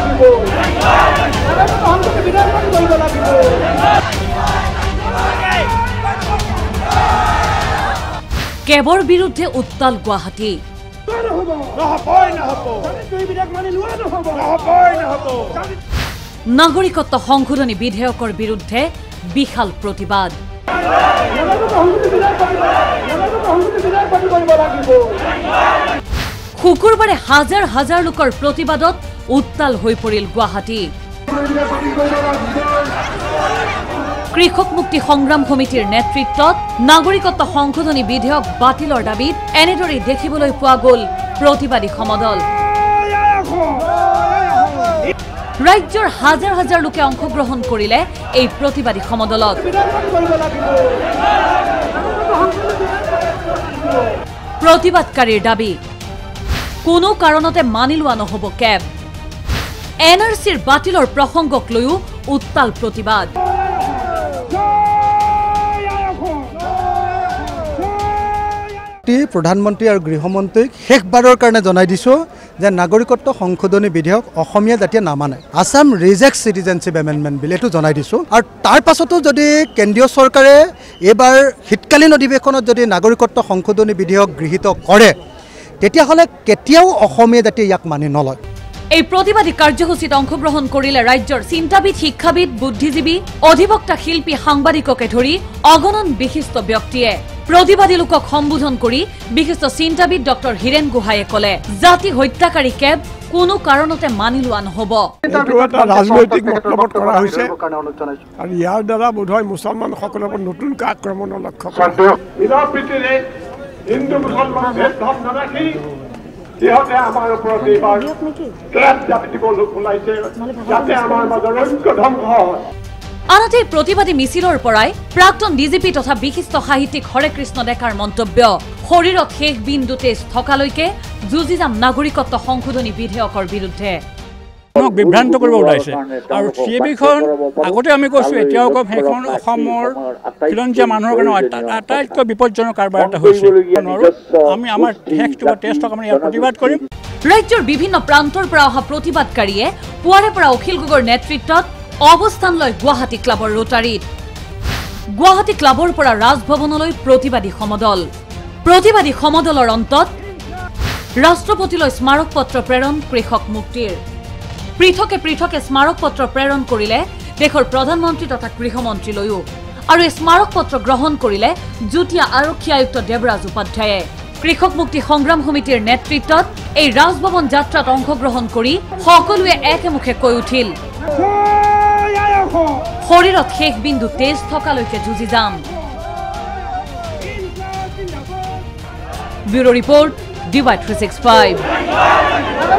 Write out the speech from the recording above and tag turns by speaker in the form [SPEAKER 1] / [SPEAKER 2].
[SPEAKER 1] কেবৰ বিৰুদ্ধে উত্তাল গুৱাহাটী নাগৰিকত্ব সংশোধনী বিধেয়কৰ বিৰুদ্ধে বিশাল প্ৰতিবাদ শুকুৰবাৰে হাজাৰ হাজাৰ লোকৰ প্ৰতিবাদত উত্তাল হৈ পৰিল গুৱাহাটী কৃষক মুক্তি সংগ্ৰাম সমিতিৰ নেতৃত্বত নাগৰিকত্ব সংশোধনী বিধেয়ক বাতিলৰ দাবীত এনেদৰে দেখিবলৈ পোৱা গ'ল প্ৰতিবাদী সমদল ৰাজ্যৰ হাজাৰ হাজাৰ লোকে অংশগ্ৰহণ কৰিলে এই প্ৰতিবাদী সমদলত প্ৰতিবাদকাৰীৰ দাবী কোনো কাৰণতে মানি লোৱা নহ'ব কেব এনআৰচিৰ বাতিলৰ প্ৰসংগক লৈও উত্তাল প্ৰতিবাদ
[SPEAKER 2] প্ৰধানমন্ত্ৰী আৰু গৃহমন্ত্ৰীক শেষবাৰৰ কাৰণে জনাই দিছো যে নাগৰিকত্ব সংশোধনী বিধেয়ক অসমীয়া জাতিয়ে নামানে Assam reject citizenship amendment bill এটো জনাই দিছো আৰু তাৰ পাছতো যদি কেন্দ্ৰীয় চৰকাৰে এবাৰ শীতকালীন অধিৱেশনত যদি নাগৰিকত্ব সংশোধনী বিধেয়ক গৃহীত কৰে তেতিয়াহ'লে কেতিয়াও অসমীয়া জাতিয়ে ইয়াক মানি নলয়
[SPEAKER 1] এই প্ৰতিবাদী কাৰ্যসূচীত অংশগ্ৰহণ কৰিলে ৰাজ্যৰ চিন্তাবিদ শিক্ষাবিদ বুদ্ধিজীৱী অধিবক্তা শিল্পী সাংবাদিককে ধৰি অগণন বিশিষ্ট ব্যক্তিয়ে প্ৰতিবাদী লোকক সম্বোধন কৰি বিশিষ্ট চিন্তাবিদ ডক্টৰ হিৰেণ গোহাঁয়ে ক'লে জাতি হত্যাকাৰী কেব কোনো কাৰণতে মানি লোৱা নহ'ব
[SPEAKER 3] ৰাজনৈতিক মতলবত কৰা হৈছে আৰু ইয়াৰ দ্বাৰা বোধহয় মুছলমানসকলৰ ওপৰত নতুন আক্ৰমণৰ লক্ষ্য কৰা হিন্দু মুছলমান ভেদভাৱ নাৰাখি সিহঁতে আমাৰ ওপৰত এইবাৰ কেব জাপি দিব ওলাইছে যাতে আমাৰ মাজৰ ঐক্য ধ্বংস হয়
[SPEAKER 1] আনহাতে প্ৰতিবাদী মিছিলৰ পৰাই প্ৰাক্তন ডিজিপি তথা বিশিষ্ট সাহিত্যিক হৰে কৃষ্ণ ডেকাৰ মন্তব্য শৰীৰত শেষ বিন্দু তেজ থকালৈকে যুঁজি যাম নাগৰিকত্ব সংশোধনী বিধেয়কৰ বিৰুদ্ধে
[SPEAKER 4] বিভ্ৰান্ত কৰিব ওলাইছে আৰু সিবিখন আগতে আমি কৈছো এতিয়াও কম সেইখন অসমৰ খিলঞ্জীয়া মানুহৰ কাৰণে আটাইতকৈ বিপদজনক কাৰবাৰ এটা হৈছে আমি আমাৰ টেষ্টক আমি ইয়াৰ প্ৰতিবাদ কৰিম
[SPEAKER 1] ৰাজ্যৰ বিভিন্ন প্ৰান্তৰ পৰা অহা প্ৰতিবাদকাৰীয়ে পুৱাৰে পৰা অখিল গগৈৰ নেতৃত্বত অৱস্থান লয় গুৱাহাটী ক্লাবৰ ৰোটাৰীত গুৱাহাটী ক্লাবৰ পৰা ৰাজভৱনলৈ প্ৰতিবাদী সমদলৰ অন্তত ৰাষ্ট্ৰপতিলৈ স্মাৰক পত্ৰ প্ৰেৰণ কৃষক মুক্তিৰ পৃথকে পৃথকে স্মাৰক পত্ৰ প্ৰেৰণ কৰিলে দেশৰ প্ৰধানমন্ত্ৰী তথা গৃহমন্ত্ৰীলৈও আৰু এই স্মাৰক পত্ৰ গ্ৰহণ কৰিলে যুটীয়া আৰক্ষী আয়ুক্ত দেৱৰাজ উপাধ্যায়ে কৃষক মুক্তি সংগ্ৰাম সমিতিৰ নেতৃত্বত এই ৰাজভৱন যাত্ৰাত অংশগ্ৰহণ কৰি সকলোৱে একেমুখে কৈ উঠিল শৰীৰত শেষ বিন্দু তেজ থকালৈকে যুঁজি যাম ব্যুৰো ৰিপৰ্ট DY365